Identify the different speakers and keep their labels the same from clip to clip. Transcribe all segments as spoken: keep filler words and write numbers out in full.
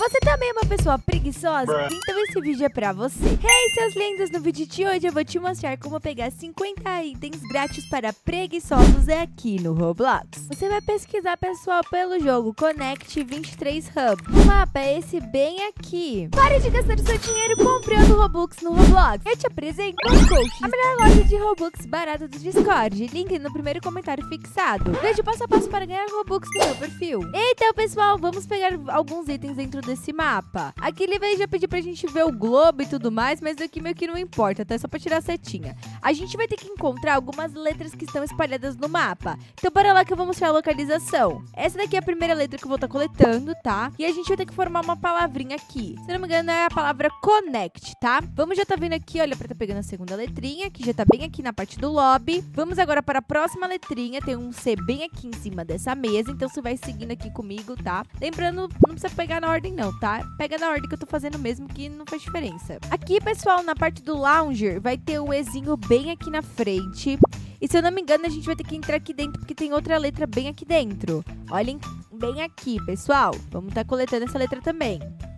Speaker 1: Você também é uma pessoa preguiçosa? Então esse vídeo é pra você. Hey, seus lindos! No vídeo de hoje eu vou te mostrar como pegar cinquenta itens grátis para preguiçosos aqui no Roblox. Você vai pesquisar, pessoal, pelo jogo Connect vinte e três Hub. O mapa é esse bem aqui. Pare de gastar o seu dinheiro comprando Robux no Roblox. Eu te apresento o Coach, a melhor loja de Robux barata do Discord. Link no primeiro comentário fixado. Veja o passo a passo para ganhar Robux no meu perfil. Então, pessoal, vamos pegar alguns itens dentro desse mapa. Aqui ele vai já pedir pra gente ver o globo e tudo mais, mas aqui meio que não importa, tá? É só pra tirar a setinha. A gente vai ter que encontrar algumas letras que estão espalhadas no mapa. Então, bora lá que eu vou mostrar a localização. Essa daqui é a primeira letra que eu vou estar coletando, tá? E a gente vai ter que formar uma palavrinha aqui. Se não me engano, é a palavra Connect, tá? Vamos já tá vindo aqui, olha, pra tá pegando a segunda letrinha, que já tá bem aqui na parte do lobby. Vamos agora para a próxima letrinha, tem um C bem aqui em cima dessa mesa, então você vai seguindo aqui comigo, tá? Lembrando, não precisa pegar na ordem não, tá? Pega na ordem que eu tô fazendo mesmo, que não faz diferença. Aqui, pessoal, na parte do lounger, vai ter um Ezinho bem aqui na frente. E se eu não me engano, a gente vai ter que entrar aqui dentro, porque tem outra letra bem aqui dentro. Olhem bem aqui, pessoal. Vamos estar coletando essa letra também.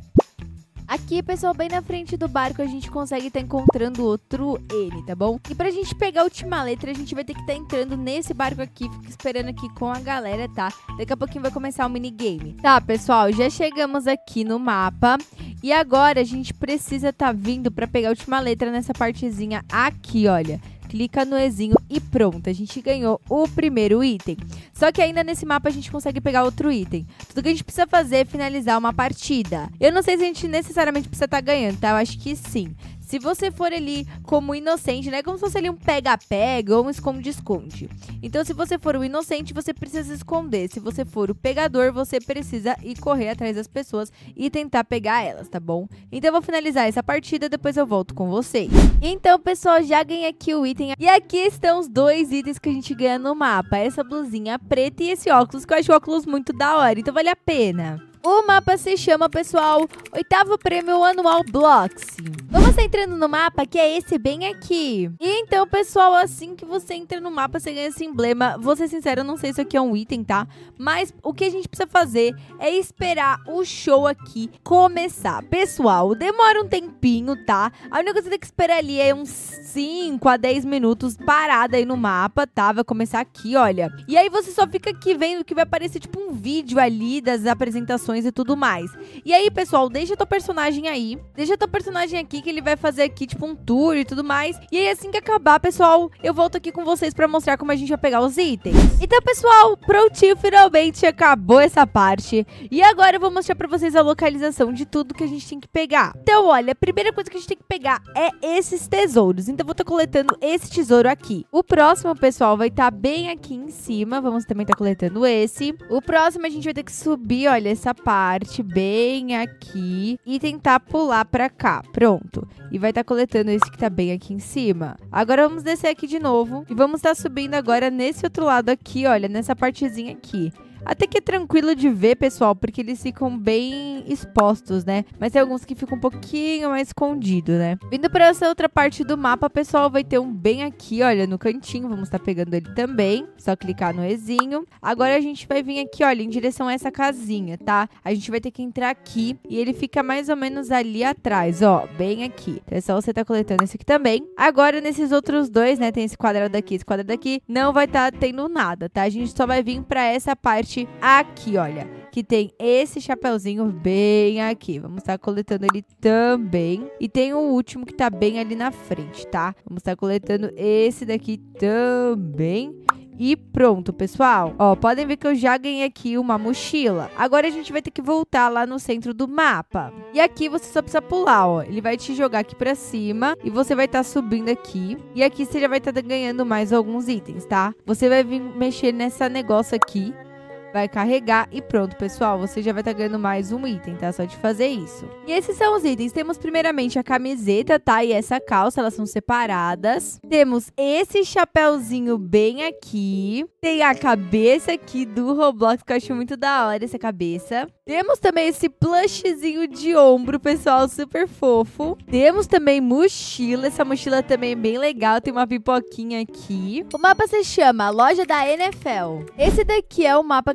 Speaker 1: Aqui, pessoal, bem na frente do barco, a gente consegue estar encontrando outro N, tá bom? E pra gente pegar a última letra, a gente vai ter que estar entrando nesse barco aqui, fica esperando aqui com a galera, tá? Daqui a pouquinho vai começar o minigame. Tá, pessoal, já chegamos aqui no mapa. E agora a gente precisa estar vindo pra pegar a última letra nessa partezinha aqui, olha. Clica no Ezinho e pronto, a gente ganhou o primeiro item. Só que ainda nesse mapa a gente consegue pegar outro item. Tudo que a gente precisa fazer é finalizar uma partida. Eu não sei se a gente necessariamente precisa estar ganhando, tá? Eu acho que sim. Se você for ali como inocente, né? Como se fosse ali um pega-pega ou um esconde-esconde. Então, se você for o inocente, você precisa se esconder. Se você for o pegador, você precisa ir correr atrás das pessoas e tentar pegar elas, tá bom? Então, eu vou finalizar essa partida, depois eu volto com vocês. Então, pessoal, já ganhei aqui o item. E aqui estão os dois itens que a gente ganha no mapa. Essa blusinha preta e esse óculos, que eu acho o óculos muito da hora. Então, vale a pena. O mapa se chama, pessoal, Oitavo Prêmio Anual Bloxing. Vamos estar entrando no mapa, que é esse bem aqui. E então, pessoal, assim que você entra no mapa, você ganha esse emblema. Vou ser sincero, eu não sei se isso aqui é um item, tá? Mas o que a gente precisa fazer é esperar o show aqui começar. Pessoal, demora um tempinho, tá? A única coisa que você tem que esperar ali é uns cinco a dez minutos parada aí no mapa, tá? Vai começar aqui, olha. E aí você só fica aqui vendo que vai aparecer tipo um vídeo ali das apresentações e tudo mais. E aí, pessoal, deixa teu personagem aí. Deixa teu personagem aqui, que ele vai fazer aqui, tipo, um tour e tudo mais. E aí, assim que acabar, pessoal, eu volto aqui com vocês pra mostrar como a gente vai pegar os itens. Então, pessoal, prontinho, finalmente acabou essa parte. E agora eu vou mostrar pra vocês a localização de tudo que a gente tem que pegar. Então, olha, a primeira coisa que a gente tem que pegar é esses tesouros. Então, eu vou estar coletando esse tesouro aqui. O próximo, pessoal, vai estar bem aqui em cima. Vamos também estar coletando esse. O próximo, a gente vai ter que subir, olha, essa parte bem aqui e tentar pular pra cá. Pronto. E vai estar coletando esse que tá bem aqui em cima. Agora vamos descer aqui de novo e vamos estar subindo agora nesse outro lado aqui, olha, nessa partezinha aqui. Até que é tranquilo de ver, pessoal, porque eles ficam bem expostos, né? Mas tem alguns que ficam um pouquinho mais escondidos, né? Vindo para essa outra parte do mapa, pessoal, vai ter um bem aqui, olha, no cantinho. Vamos estar pegando ele também. Só clicar no Ezinho. Agora a gente vai vir aqui, olha, em direção a essa casinha, tá? A gente vai ter que entrar aqui e ele fica mais ou menos ali atrás, ó, bem aqui. Então é só você tá coletando esse aqui também. Agora, nesses outros dois, né, tem esse quadrado aqui, esse quadrado aqui, não vai estar tendo nada, tá? A gente só vai vir para essa parte aqui, olha, que tem esse chapeuzinho bem aqui. Vamos estar coletando ele também. E tem o último que tá bem ali na frente, tá? Vamos estar coletando esse daqui também. E pronto, pessoal. Ó, podem ver que eu já ganhei aqui uma mochila. Agora a gente vai ter que voltar lá no centro do mapa. E aqui você só precisa pular, ó. Ele vai te jogar aqui pra cima e você vai estar subindo aqui. E aqui você já vai estar ganhando mais alguns itens, tá? Você vai vir mexer nessa negócio aqui. Vai carregar e pronto, pessoal. Você já vai estar ganhando mais um item, tá? Só de fazer isso. E esses são os itens. Temos primeiramente a camiseta, tá? E essa calça, elas são separadas. Temos esse chapéuzinho bem aqui. Tem a cabeça aqui do Roblox, que eu acho muito da hora essa cabeça. Temos também esse plushzinho de ombro, pessoal, super fofo. Temos também mochila. Essa mochila também é bem legal. Tem uma pipoquinha aqui. O mapa se chama Loja da N F L. Esse daqui é o mapa que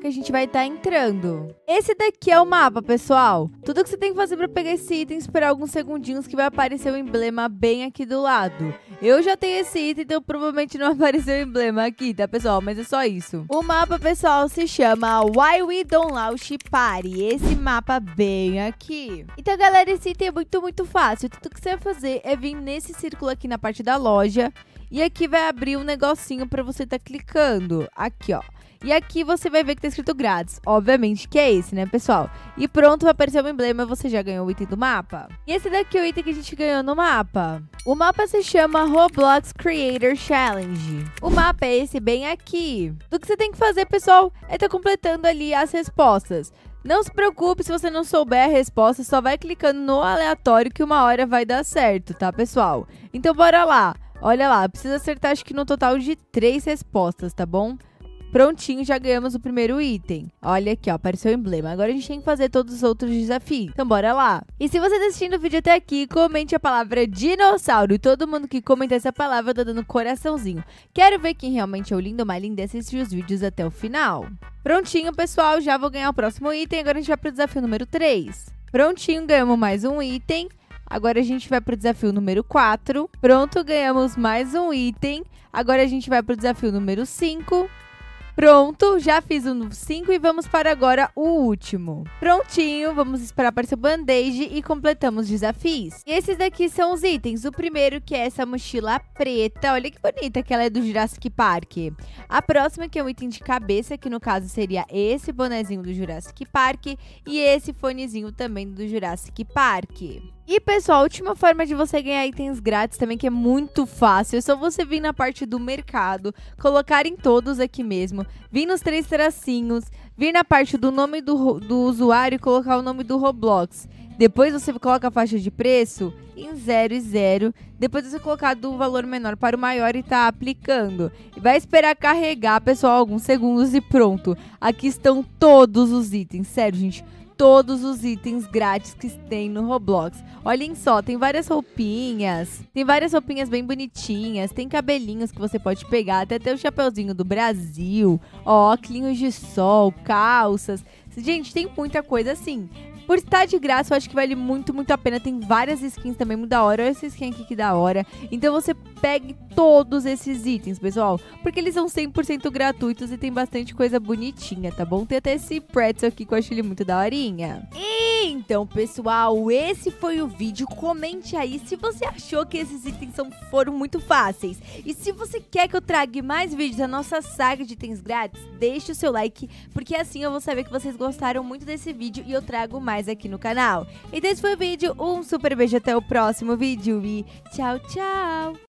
Speaker 1: a gente vai estar entrando. Esse daqui é o mapa, pessoal. Tudo que você tem que fazer para pegar esse item, esperar alguns segundinhos que vai aparecer o emblema bem aqui do lado. Eu já tenho esse item, então provavelmente não apareceu o emblema aqui, tá, pessoal? Mas é só isso. O mapa, pessoal, se chama Why We Don't Launch Party. Esse mapa bem aqui. Então, galera, esse item é muito, muito fácil. Tudo que você vai fazer é vir nesse círculo aqui na parte da loja. E aqui vai abrir um negocinho pra você tá clicando. Aqui, ó. E aqui você vai ver que tá escrito grátis. Obviamente que é esse, né, pessoal? E pronto, vai aparecer o emblema, você já ganhou o item do mapa. E esse daqui é o item que a gente ganhou no mapa. O mapa se chama Roblox Creator Challenge. O mapa é esse bem aqui. O que você tem que fazer, pessoal, é tá completando ali as respostas. Não se preocupe se você não souber a resposta, só vai clicando no aleatório que uma hora vai dar certo, tá, pessoal? Então bora lá. Olha lá, precisa acertar acho que no total de três respostas, tá bom? Prontinho, já ganhamos o primeiro item. Olha aqui, ó, apareceu o emblema. Agora a gente tem que fazer todos os outros desafios. Então bora lá. E se você tá assistindo o vídeo até aqui, comente a palavra dinossauro. E todo mundo que comentar essa palavra tá dando coraçãozinho. Quero ver quem realmente é o lindo ou mais lindo e assistir os vídeos até o final. Prontinho, pessoal, já vou ganhar o próximo item. Agora a gente vai pro desafio número três. Prontinho, ganhamos mais um item. Agora a gente vai pro desafio número quatro. Pronto, ganhamos mais um item. Agora a gente vai pro desafio número cinco. Pronto, já fiz o cinco e vamos para agora o último. Prontinho, vamos esperar aparecer o band-aid e completamos os desafios. E esses daqui são os itens. O primeiro que é essa mochila preta. Olha que bonita que ela é do Jurassic Park. A próxima que é um item de cabeça, que no caso seria esse bonezinho do Jurassic Park. E esse fonezinho também do Jurassic Park. E, pessoal, a última forma de você ganhar itens grátis também, que é muito fácil, é só você vir na parte do mercado, colocar em todos aqui mesmo, vir nos três tracinhos, vir na parte do nome do, do usuário e colocar o nome do Roblox. Depois você coloca a faixa de preço em zero e zero. Depois você colocar do valor menor para o maior e tá aplicando. E vai esperar carregar, pessoal, alguns segundos e pronto. Aqui estão todos os itens, sério, gente. Todos os itens grátis que tem no Roblox. Olhem só, tem várias roupinhas. Tem várias roupinhas bem bonitinhas. Tem cabelinhos que você pode pegar. Até ter o chapeuzinho do Brasil. Ó, óculos de sol, calças. Gente, tem muita coisa assim. Por estar de graça, eu acho que vale muito, muito a pena. Tem várias skins também muito da hora. Olha essa skin aqui que da hora. Então você pegue todos esses itens, pessoal. Porque eles são cem por cento gratuitos e tem bastante coisa bonitinha, tá bom? Tem até esse pretzel aqui que eu acho ele muito daorinha. Então, pessoal, esse foi o vídeo. Comente aí se você achou que esses itens são, foram muito fáceis. E se você quer que eu traga mais vídeos da nossa saga de itens grátis, deixe o seu like, porque assim eu vou saber que vocês gostaram muito desse vídeo e eu trago mais aqui no canal. Então esse foi o vídeo, um super beijo, até o próximo vídeo e tchau, tchau!